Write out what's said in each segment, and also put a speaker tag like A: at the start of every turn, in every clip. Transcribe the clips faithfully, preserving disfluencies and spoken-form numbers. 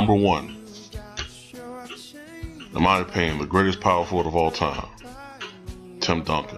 A: Number one, in my opinion, the greatest power forward of all time, Tim Duncan.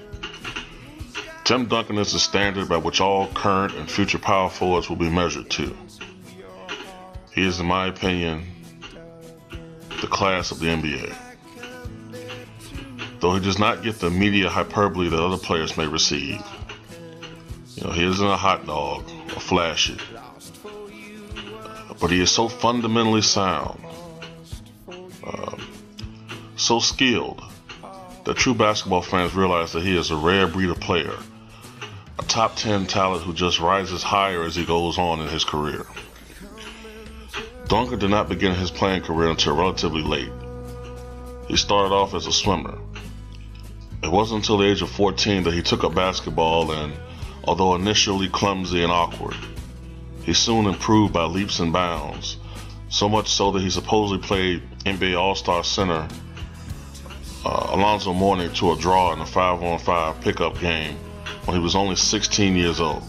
A: Tim Duncan is the standard by which all current and future power forwards will be measured to. He is, in my opinion, the class of the N B A. Though he does not get the media hyperbole that other players may receive. You know, he isn't a hot dog or flashy. But he is so fundamentally sound, um, so skilled, that true basketball fans realize that he is a rare breed of player, a top ten talent who just rises higher as he goes on in his career. Duncan did not begin his playing career until relatively late. He started off as a swimmer. It wasn't until the age of fourteen that he took up basketball, and although initially clumsy and awkward, he soon improved by leaps and bounds, so much so that he supposedly played N B A All-Star center uh, Alonzo Mourning to a draw in a five on five pickup game when he was only sixteen years old.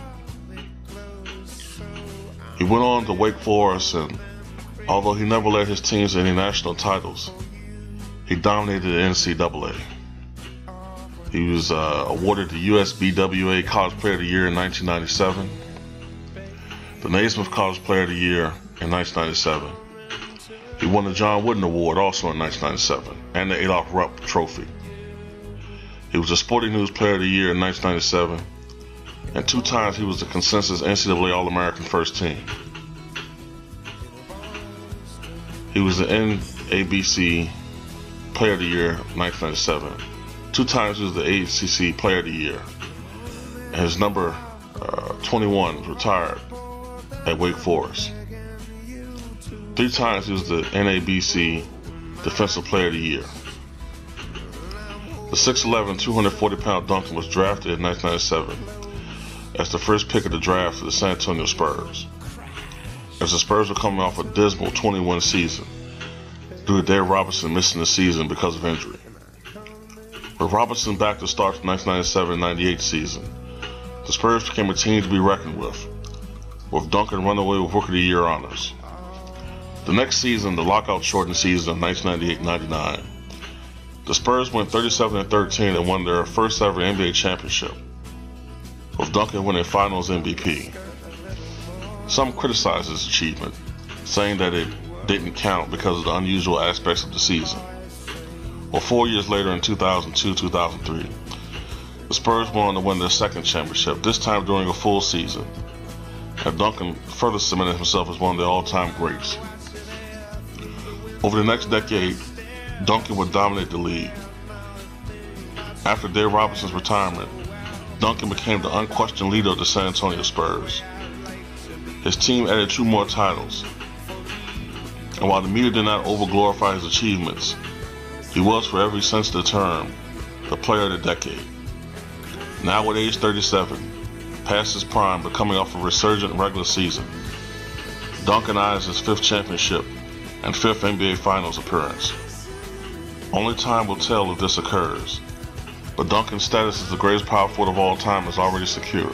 A: He went on to Wake Forest, and although he never led his teams to any national titles, he dominated the N C double A. He was uh, awarded the U S B W A College Player of the Year in nineteen ninety-seven, the Naismith College Player of the Year in nineteen ninety-seven. He won the John Wooden Award also in nineteen ninety-seven, and the Adolph Rupp Trophy. He was the Sporting News Player of the Year in nineteen ninety-seven, and two times he was the consensus N C double A All-American First Team. He was the N A B C Player of the Year in nineteen ninety-seven. Two times he was the A C C Player of the Year. And his number uh, twenty-one was retired at Wake Forest. Three times he was the N A B C Defensive Player of the Year. The six eleven, two hundred forty pound Duncan was drafted in nineteen ninety-seven as the first pick of the draft for the San Antonio Spurs, as the Spurs were coming off a dismal twenty-win season due to Dave Robinson missing the season because of injury. With Robinson back to start the nineteen ninety-seven ninety-eight season, the Spurs became a team to be reckoned with, with Duncan running away with Rookie of the Year honors. The next season, the lockout-shortened season of nineteen ninety-eight ninety-nine, the Spurs went thirty-seven and thirteen and won their first ever N B A championship, with Duncan winning Finals M V P. Some criticized this achievement, saying that it didn't count because of the unusual aspects of the season. Well, four years later in two thousand two two thousand three, the Spurs went on to win their second championship, this time during a full season, and Duncan further cemented himself as one of the all-time greats. Over the next decade, Duncan would dominate the league. After Dave Robinson's retirement, Duncan became the unquestioned leader of the San Antonio Spurs. His team added two more titles, and while the media did not over-glorify his achievements, he was, for every sense of the term, the player of the decade. Now at age thirty-seven, past his prime but coming off a resurgent regular season, Duncan eyes his fifth championship and fifth N B A Finals appearance. Only time will tell if this occurs, but Duncan's status as the greatest power forward of all time is already secured.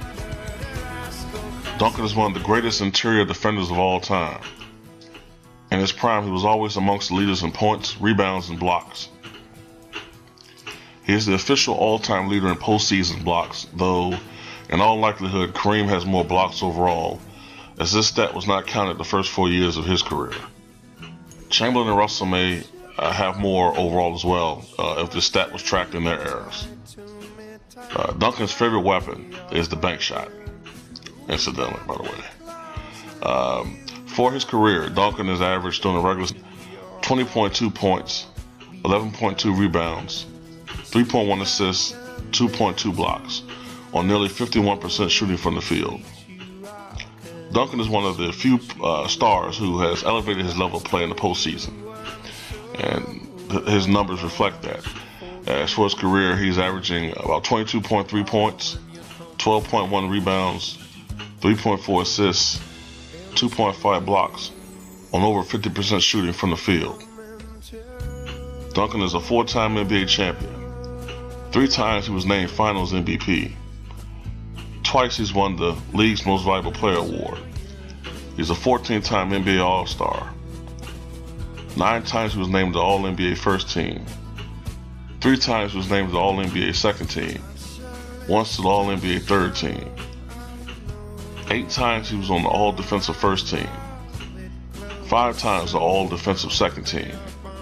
A: Duncan is one of the greatest interior defenders of all time. In his prime, he was always amongst the leaders in points, rebounds, and blocks. He is the official all-time leader in postseason blocks, though in all likelihood Kareem has more blocks overall, as this stat was not counted the first four years of his career. Chamberlain and Russell may uh, have more overall as well, uh, if this stat was tracked in their eras. Uh, Duncan's favorite weapon is the bank shot, incidentally, by the way. Um, For his career, Duncan has averaged during the regular season twenty point two points, eleven point two rebounds, three point one assists, two point two blocks, on nearly fifty-one percent shooting from the field. Duncan is one of the few uh, stars who has elevated his level of play in the postseason, and th- his numbers reflect that. As for his career, he's averaging about twenty-two point three points, twelve point one rebounds, three point four assists, two point five blocks, on over fifty percent shooting from the field. Duncan is a four-time N B A champion. Three times he was named Finals M V P. Twice he's won the league's Most Valuable Player award. He's a fourteen-time N B A All-Star. Nine times he was named the All-N B A First Team. Three times he was named the All-N B A Second Team. Once to the All-N B A Third Team. Eight times he was on the All-Defensive First Team. Five times the All-Defensive Second Team.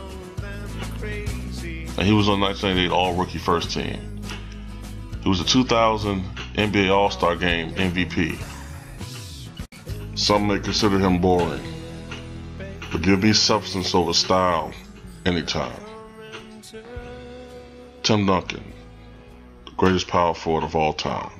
A: And he was on the nineteen ninety-eight All-Rookie First Team. He was the two thousand N B A All-Star Game M V P. Some may consider him boring, but give me substance over style anytime. Tim Duncan, the greatest power forward of all time.